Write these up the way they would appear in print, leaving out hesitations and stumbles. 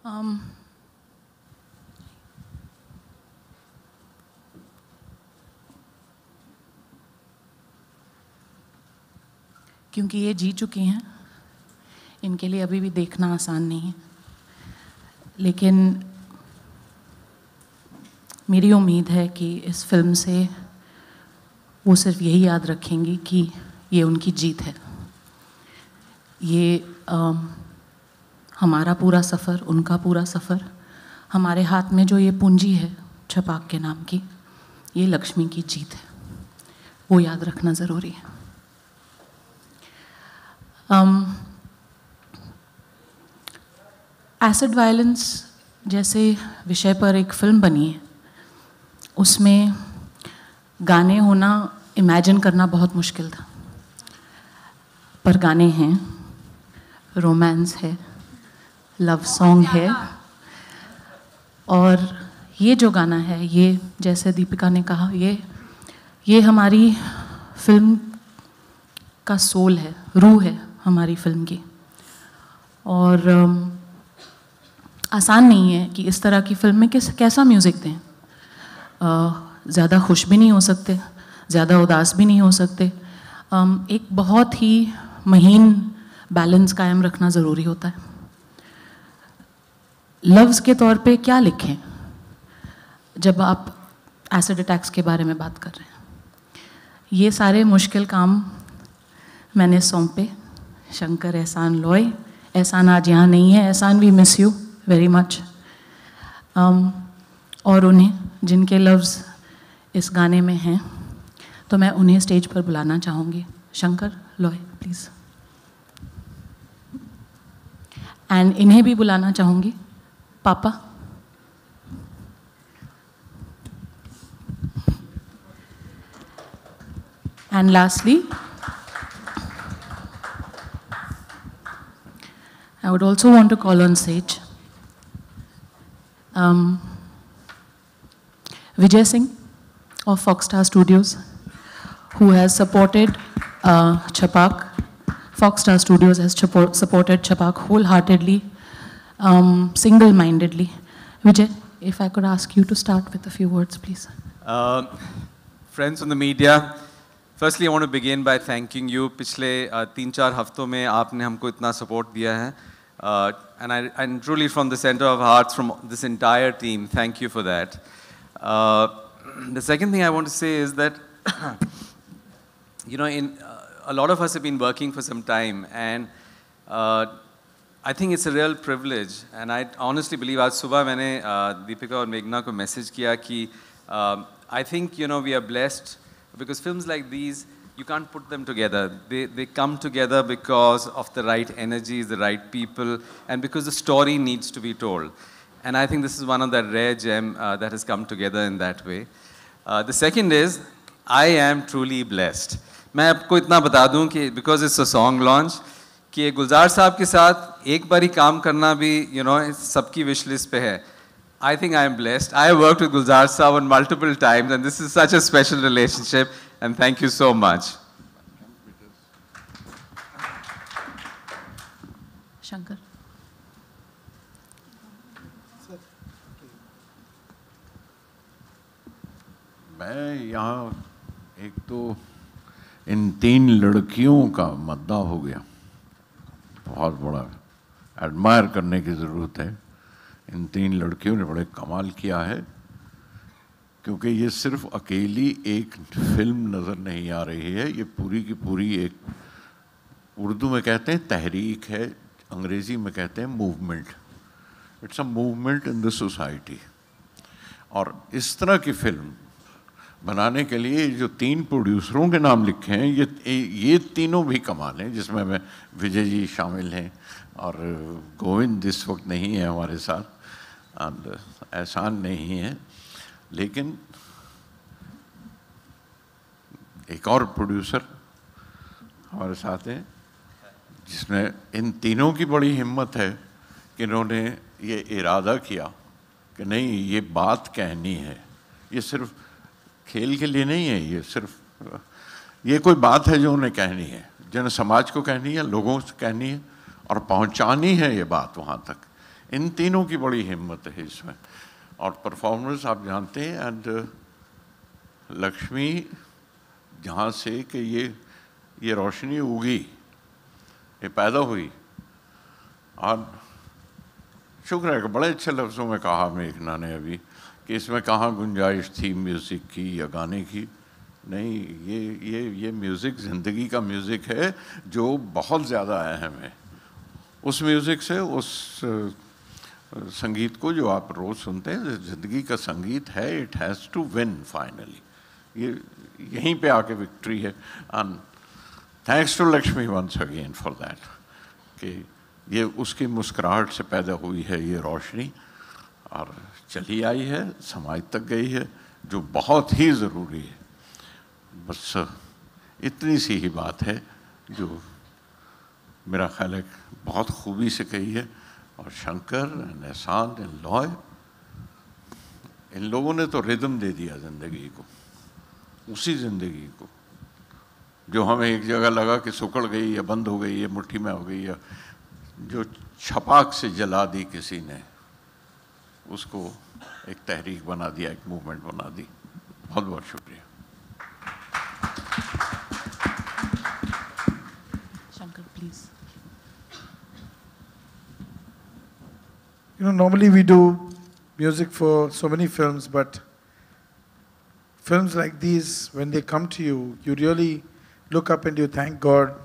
Um, क्योंकि ये जी चुके हैं, इनके लिए अभी भी देखना आसान नहीं है, लेकिन मेरी उम्मीद है कि इस फिल्म से वो सिर्फ यही याद रखेंगी कि ये उनकी जीत है। ये हमारा पूरा सफ़र, उनका पूरा सफ़र, हमारे हाथ में जो ये पूंजी है छपाक के नाम की, ये लक्ष्मी की जीत है, वो याद रखना ज़रूरी है। एसिड वायलेंस जैसे विषय पर एक फ़िल्म बनी है, उसमें गाने होना इमेजिन करना बहुत मुश्किल था, पर गाने हैं, रोमांस है, लव सॉन्ग है, और ये जो गाना है, ये जैसे दीपिका ने कहा, ये हमारी फिल्म का सोल है, रूह है हमारी फिल्म की। और आसान नहीं है कि इस तरह की फिल्म में कैसा म्यूज़िक दें। ज़्यादा खुश भी नहीं हो सकते, ज़्यादा उदास भी नहीं हो सकते, एक बहुत ही महीन बैलेंस कायम रखना ज़रूरी होता है। लफ्ज़ के तौर पे क्या लिखें जब आप एसिड अटैक्स के बारे में बात कर रहे हैं? ये सारे मुश्किल काम मैंने सौंपे शंकर एहसान लॉय। एहसान आज यहाँ नहीं है, Ehsan we miss you very much. और उन्हें जिनके लफ्ज़ इस गाने में हैं, तो मैं उन्हें स्टेज पर बुलाना चाहूँगी। शंकर लॉय प्लीज़। एंड इन्हें भी बुलाना चाहूँगी, पापा। And lastly I would also want to call on stage Vijay Singh of Foxstar Studios, who has supported Chhapaak. Foxstar Studios has supported Chhapaak wholeheartedly, single-mindedly. Vijay, if I could ask you to start with a few words, please. Friends from the media, firstly I want to begin by thanking you. पिछले 3-4 हफ्तों में आपने हमको इतना support दिया है, and truly from the center of hearts from this entire team, thank you for that. The second thing I want to say is that you know, a lot of us have been working for some time, and I think it's a real privilege, and I honestly believe आज सुबह मैंने दीपिका और मेघना को message किया कि I think, you know, we are blessed because films like these, you can't put them together. They come together because of the right energies, the right people, and because the story needs to be told. And I think this is one of the rare gems that has come together in that way. The second is, I am truly blessed. मैं आपको इतना बता दूं कि because it's a song launch, कि गुलजार साहब के साथ एक बारी काम करना भी, you know, सबकी wish list पे है. I think I am blessed. I have worked with Gulzar Saab on multiple times, and this is such a special relationship, and thank you so much. Shankar. मैं यहाँ एक तो इन 3 लड़कियों का मद्दा हो गया, बहुत बड़ा एडमायर करने की ज़रूरत है। इन 3 लड़कियों ने बड़े कमाल किया है, क्योंकि ये सिर्फ अकेली एक फिल्म नज़र नहीं आ रही है, ये पूरी की पूरी एक, उर्दू में कहते हैं तहरीक है, अंग्रेज़ी में कहते हैं movement. It's a movement in the society. और इस तरह की फिल्म बनाने के लिए जो 3 प्रोड्यूसरों के नाम लिखे हैं, ये तीनों भी कमाल हैं, जिसमें मैं विजय जी शामिल हैं और गोविंद इस वक्त नहीं है हमारे साथ, और एहसान नहीं है, लेकिन एक और प्रोड्यूसर हमारे साथ हैं जिसने, इन तीनों की बड़ी हिम्मत है कि इन्होंने ये इरादा किया कि नहीं, ये बात कहनी है, ये सिर्फ खेल के लिए नहीं है, ये सिर्फ ये कोई बात है जो उन्हें कहनी है, जन समाज को कहनी है, लोगों से कहनी है और पहुंचानी है ये बात वहाँ तक। इन तीनों की बड़ी हिम्मत है इसमें, और परफॉर्मेंस आप जानते हैं। एंड लक्ष्मी जहाँ से कि ये रोशनी उगी, ये पैदा हुई, और शुक्र है कि बड़े अच्छे लफ्ज़ों में कहा मेघना ने अभी कि इसमें कहाँ गुंजाइश थी म्यूज़िक की या गाने की। नहीं, ये म्यूज़िक ज़िंदगी का म्यूज़िक है जो बहुत ज़्यादा अहम है। उस म्यूज़िक से, उस संगीत को जो आप रोज़ सुनते हैं, ज़िंदगी का संगीत है, it has to win finally. ये यहीं पे आके विक्ट्री है। And thanks to Lakshmi once again for that, कि ये उसकी मुस्कुराहट से पैदा हुई है ये रोशनी, और चली आई है, समाज तक गई है, जो बहुत ही ज़रूरी है। बस इतनी सी ही बात है जो मेरा ख्याल है बहुत खूबी से कही है। और शंकर, एहसान, लॉय, इन लोगों ने तो रिदम दे दिया ज़िंदगी को, उसी ज़िंदगी को जो हमें एक जगह लगा कि सुकड़ गई या बंद हो गई या मुट्ठी में हो गई, या जो छपाक से जला दी किसी ने, उसको एक तहरीक बना दिया, एक मूवमेंट बना दी। बहुत बहुत शुक्रिया। Shankar please. You know, normally we do music for so many films, but films like these, when they come to you, you really look up and you thank God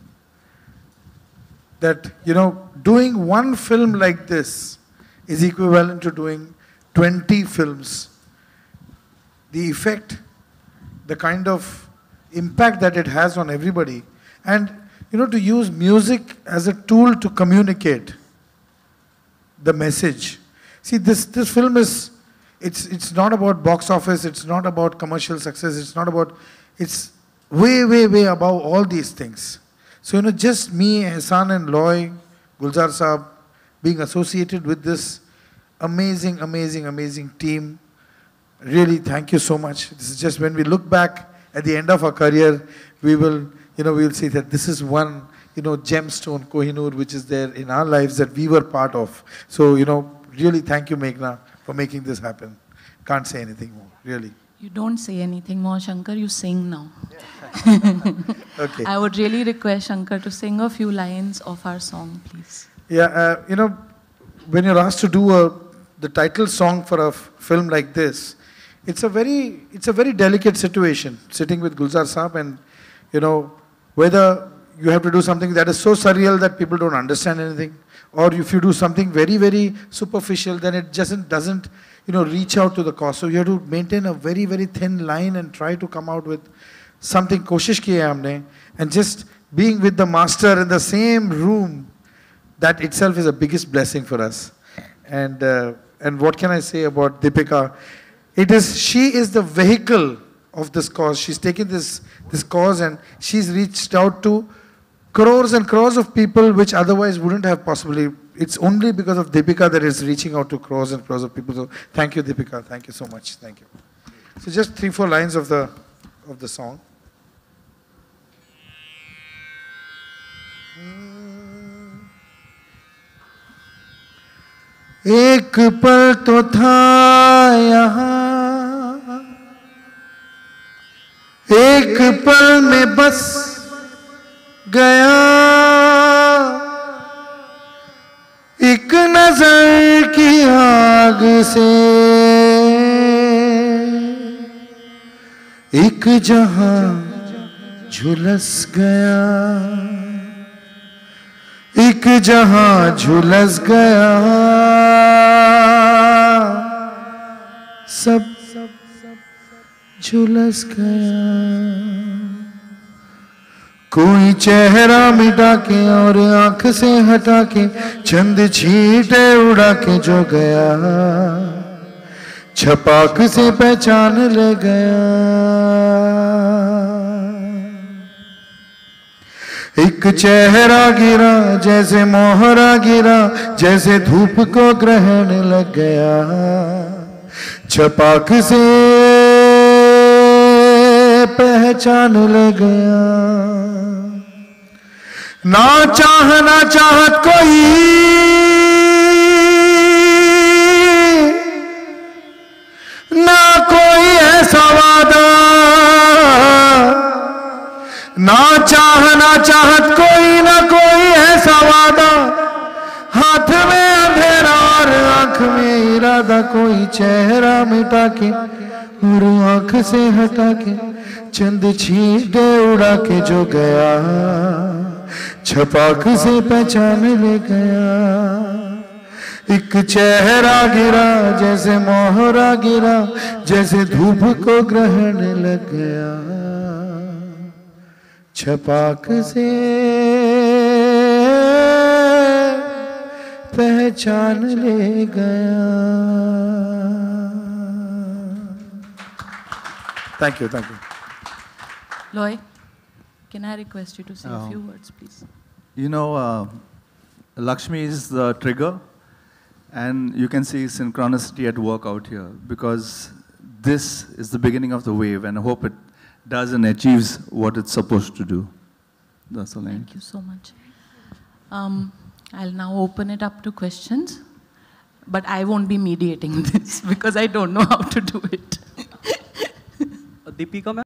that, you know, doing one film like this is equivalent to doing 20 films. The effect, the kind of impact that it has on everybody, and, you know, to use music as a tool to communicate the message. See, this film is, it's not about box office, it's not about commercial success, it's way above all these things. So, you know, just me, Ehsan and Loy, Gulzar Saab, being associated with this amazing team, really thank you so much. This is just, when we look back at the end of our career, we will see that this is one, you know, gemstone, Kohinoor, which is there in our lives that we were part of. So, you know, really thank you, Meghna, for making this happen. Can't say anything more, really. You don't say anything more, Shankar, you sing now. Okay. I would really request Shankar to sing a few lines of our song, please. Yeah, you know, when you're asked to do the title song for a film like this, it's a very delicate situation, sitting with Gulzar Saab, and, you know, whether you have to do something that is so surreal that people don't understand anything, or if you do something very superficial, then it just doesn't, you know, reach out to the cause. So you have to maintain a very thin line and try to come out with something. Koshish ki hai humne, and just being with the master in the same room, that itself is the biggest blessing for us. And what can I say about Deepika? She is the vehicle of this cause. She's taken this cause and she's reached out to crores and crores of people which otherwise wouldn't have possibly. It's only because of Deepika that it's reaching out to crores and crores of people. So thank you, Deepika. Thank you so much. Thank you. So just 3-4 lines of the song. एक पल तो था यहाँ, एक पल में बस गया, एक नजर की आग से एक जहां झुलस गया, एक जहां झुलस गया, सब झुलस गया। कोई चेहरा मिटा के और आंख से हटा के चंद छींटे उड़ा के जो गया, छपाक से पहचान ले गया। एक चेहरा गिरा जैसे मोहरा गिरा, जैसे धूप को ग्रहण लग गया, छपाक से पहचान ले गया। ना चाहत कोई हाँ चाहना चाहत कोई ना कोई ऐसा वादा, हाथ में अंधेरा और आंख में इरादा, कोई चेहरा मिटा के और आंख से हटा के चंद छींटे उड़ा के जो गया, छपाक से पहचान ले गया। एक चेहरा गिरा जैसे मोहरा गिरा, जैसे धूप को ग्रहण लग गया, छपाक से पहचान ले गया। Thank you, thank you. Loy, can I request you to say a few words, please? You know, Lakshmi is the trigger, and you can see synchronicity at work out here, because this is the beginning of the wave, and I hope it does and achieves what it's supposed to do. That's all. Thank you so much. I'll now open it up to questions, but I won't be mediating this because I don't know how to do it. Deepika ma'am?